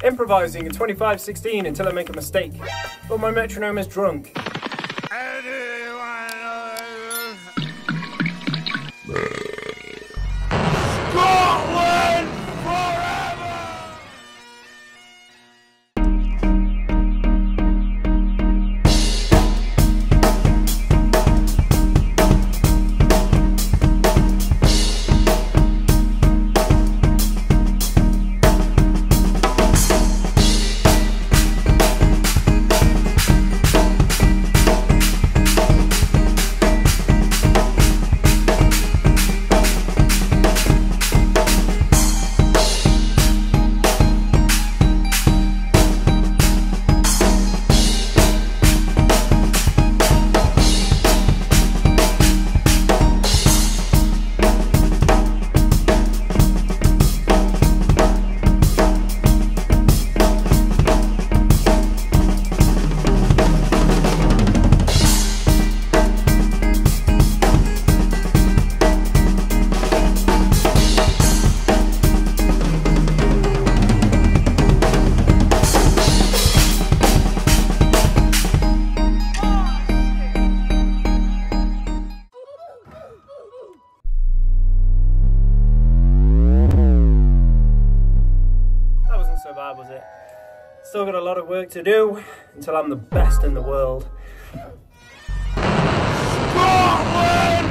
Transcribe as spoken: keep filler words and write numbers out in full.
Improvising at twenty-five sixteen until I make a mistake. But my metronome is drunk. Scotland forever! So bad, was it? Still got a lot of work to do until I'm the best in the world. Scotland!